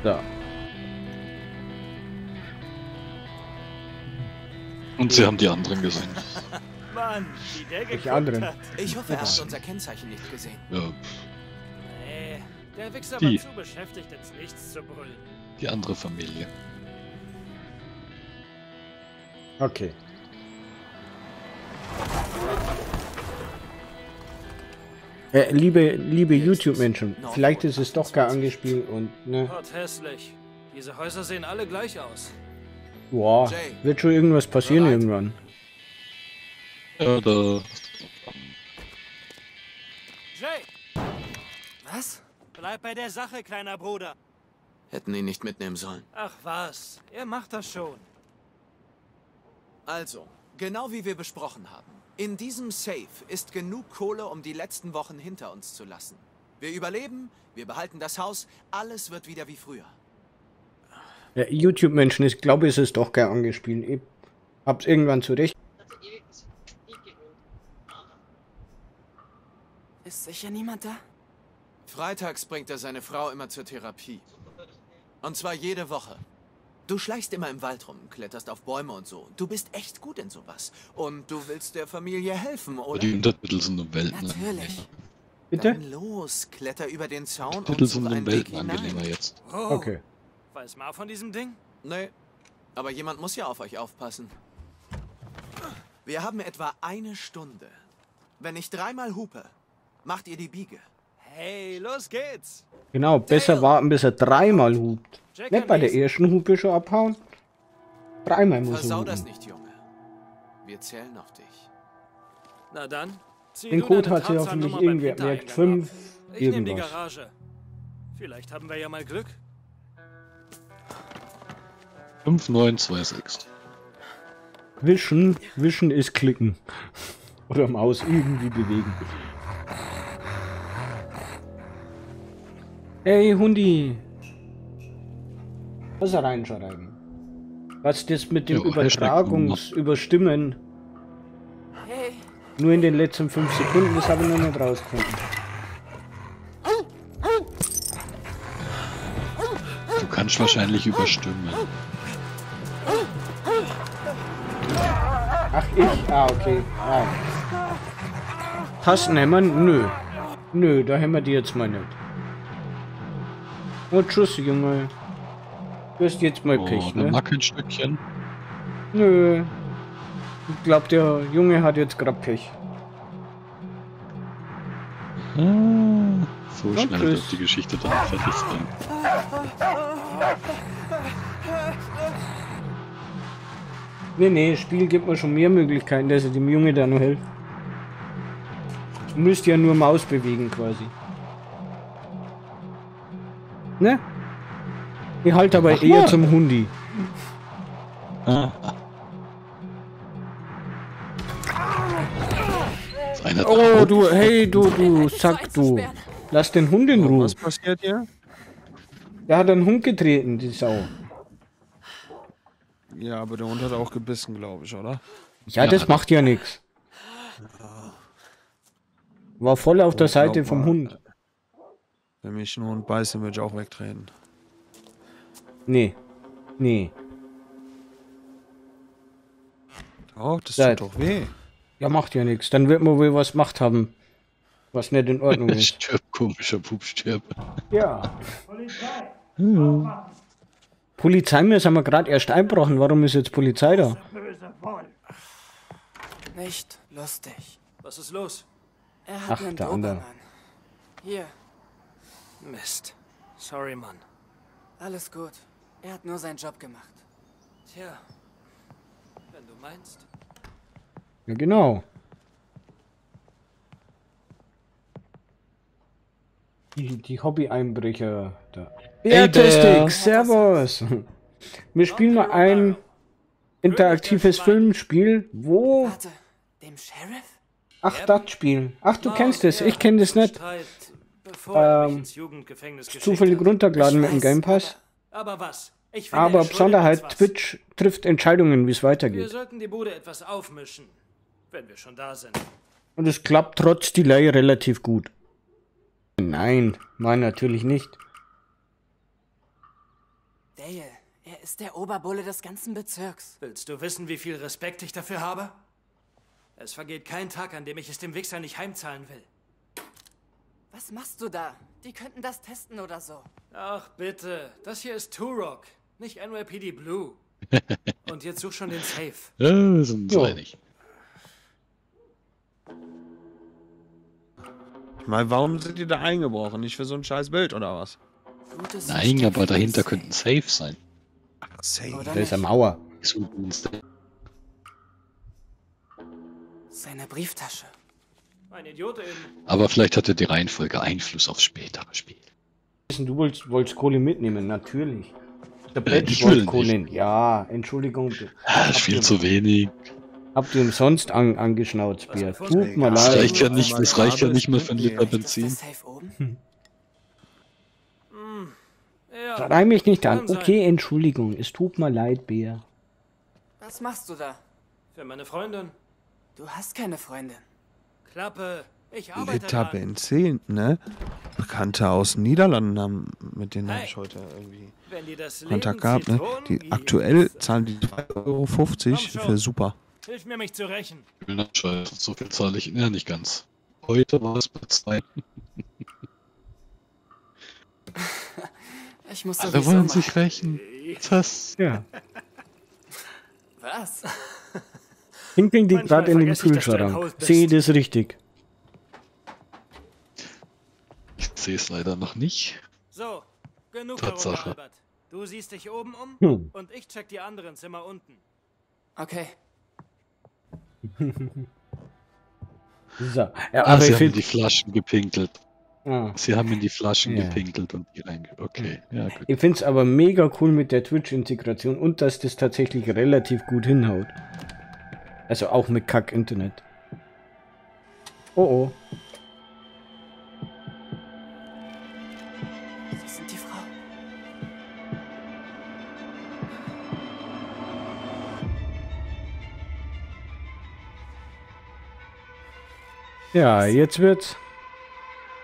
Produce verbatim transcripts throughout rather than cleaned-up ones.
So. Und sie haben die anderen gesehen. Mann, wie der Welche geguckt anderen? hat. Ich hoffe, er hat unser Kennzeichen nicht gesehen. Ja, Nee, der Wichser Die. war zu beschäftigt, ins Nichts zu brüllen. die andere Familie. Okay. Äh, liebe liebe YouTube-Menschen, vielleicht ist es doch gar angespielt und ne. Gott hässlich. Diese Häuser sehen alle gleich aus. Boah, wird schon irgendwas passieren Bereit? irgendwann. Ja, da. Jay, Was? bleib bei der Sache, kleiner Bruder. Hätten ihn nicht mitnehmen sollen. Ach was, er macht das schon. Also, genau wie wir besprochen haben. In diesem Safe ist genug Kohle, um die letzten Wochen hinter uns zu lassen. Wir überleben, wir behalten das Haus, alles wird wieder wie früher. Ja, YouTube-Menschen, ich glaube, es ist doch gar angespielt. Ich hab's irgendwann zurecht. Ist sicher niemand da? Freitags bringt er seine Frau immer zur Therapie. Und zwar jede Woche. Du schleichst immer im Wald rum, kletterst auf Bäume und so. Du bist echt gut in sowas. Und du willst der Familie helfen, Aber oder? die Untertitel sind um Welten. Natürlich. Bitte? Dann los, kletter über den Zaun und Titel such sind um einen Weg Welten angenehmer hinein. jetzt. Oh, Okay. Weiß mal von diesem Ding? Nee, aber jemand muss ja auf euch aufpassen. Wir haben etwa eine Stunde. Wenn ich dreimal hupe, macht ihr die Biege. Hey, los geht's. Genau, besser warten, bis er dreimal hupt. Jack Nicht bei der Mason. ersten Hupe schon abhauen. Dreimal muss er Versau hupen. das nicht, Junge. Wir zählen auf dich. Na dann. zieh Den du Code deine hat sich hoffentlich Tarzan-Nummer beim irgendwer Hintereingang merkt. Fünf ab. Ich nehme die irgendwas. Garage. Vielleicht haben wir ja mal Glück. fünf neun zwei sechs. Wischen, wischen ist klicken. Oder Maus irgendwie bewegen. Hey Hundi. Was reinschreiben? Was das mit dem Jo, Übertragungs Überstimmen Hey, nur in den letzten fünf Sekunden, das habe ich noch nicht rausgefunden. Du kannst wahrscheinlich überstimmen. Ach, ich? Ah, okay. Ah. Tasten hämmern? Nö. Nö, da hämmert die jetzt mal nicht. Oh, tschüss, Junge. Du hast jetzt mal Oh, Pech, ein ne? Mackenstückchen. Nö. Ich glaube, der Junge hat jetzt gerade Pech. Ah, so Und schnell tschüss. wird die Geschichte dann fertig sein. Nee, nee, Spiel gibt mir schon mehr Möglichkeiten, dass er dem Junge da noch hilft. Du müsst ja nur Maus bewegen, quasi. Ne? Ich halte aber Mach eher mal. zum Hundi. Ah. Ist einer Oh, drauf? du, hey, du, du, Sack, du. Lass den Hund in Ruhe. Was passiert hier? Der hat einen Hund getreten, die Sau. Ja, aber der Hund hat auch gebissen, glaube ich, oder? Ja, das macht ja nichts. War voll auf der Seite glaub vom mal. Hund. Wenn mich ein Hund beißt, dann würde ich auch wegtreten. Nee. Nee. Doch, das Seid. tut doch weh. Ja, macht ja nichts. Dann wird man wohl was gemacht haben, was nicht in Ordnung ist. Stirb, komischer Pup, stirb. Ja. Polizei, mir sind wir gerade erst einbrochen. Warum ist jetzt Polizei da? nicht lustig. Was ist los? Er hat Ach, einen der andere. Dobermann. Hier, Mist. Sorry, Mann. alles gut. Er hat nur seinen Job gemacht. Tja. Wenn du meinst. Ja, genau. Die, die Hobby-Einbrecher da. Ja, Testik, servus. Wir spielen mal ein interaktives Filmspiel. Wo? Warte, dem Sheriff? Ach, das Spiel. Ach, du kennst es. Ich kenne das nicht. Streit, bevor er mich Ähm, ins Jugendgefängnis geschickt Zufällig hat. runtergeladen mit dem weiß, Game Pass. Aber was? Ich finde, Aber er schuldet Besonderheit, uns was. Twitch trifft Entscheidungen, wie es Wir weitergeht. sollten die Bude etwas aufmischen, wenn wir schon da sind. Und es klappt trotz Delay relativ gut. Nein, nein, natürlich nicht. Dale, er ist der Oberbulle des ganzen Bezirks. Willst du wissen, wie viel Respekt ich dafür habe? Es vergeht kein Tag, an dem ich es dem Wichser nicht heimzahlen will. Was machst du da? Die könnten das testen oder so. Ach bitte, das hier ist Turok, nicht N Y P D Blue. Und jetzt such schon den Safe. Ja, wir sind uns Jo. einig. Ich meine, warum sind die da eingebrochen? Nicht für so ein scheiß Bild oder was? Gutes Nein, Versteck aber für dahinter den könnten Safe. Safe sein. Ach, safe. Oder Da ist eine nicht? Mauer. Suchen uns den- Seine Brieftasche. Ein Idiot eben. Aber vielleicht hatte die Reihenfolge Einfluss aufs spätere Spiel. Du wolltest, wolltest Kohle mitnehmen, natürlich. Der Äh, Badge ich will wollte nicht. Kohle. Ja, Entschuldigung. Ah, ist viel zu wenig. Habt ihr umsonst an, angeschnauzt, Was Bier. gefunden? Tut mir Das Das leid. reicht ja nicht, das reicht ja nicht mal für einen Liter Ist Benzin. das Safe oben? Ja, Reim mich nicht an. Kann sein. Okay, Entschuldigung. Es tut mir leid, Bär. Was machst du da? für meine Freundin. Du hast keine Freundin. Klappe, ich arbeite Liter dran. Benzin, ne? Bekannte aus den Niederlanden haben, mit denen habe Hey. ich heute irgendwie Wenn dir das Kontakt Leben gehabt, ne? Zitronen Die gibt, aktuell zahlen die zwei Euro fünfzig Komm schon. für super. Hilf mir, mich zu rächen. Na, scheiße, so viel zahle ich. Ja, nicht ganz. Heute war es bei zwei. Ich muss Alle sowieso wollen mal. sich rächen. Das. Ja. Was? Pinkeln die Manchmal gerade in den vergesse ich, dass du ein Kühlschrank. Haus bist. Sehe das richtig. Ich sehe es leider noch nicht. So, genug Tatsache. herumgealbert. Du siehst dich oben um Hm. und ich check die anderen Zimmer unten. Okay. So. Ja, Ah, aber sie ich haben in finde. die Flaschen gepinkelt. Ah. Sie haben in die Flaschen Ja. gepinkelt und die reinge... Okay, ja gut. Ich finde es aber mega cool mit der Twitch-Integration und dass das tatsächlich relativ gut hinhaut. Also auch mit Kack-Internet. Oh oh. Sie sind die Frau. Ja, jetzt wird's.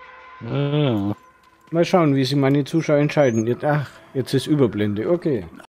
Ah, Mal schauen, wie sich meine Zuschauer entscheiden. Jetzt, ach, jetzt ist Überblende. Okay.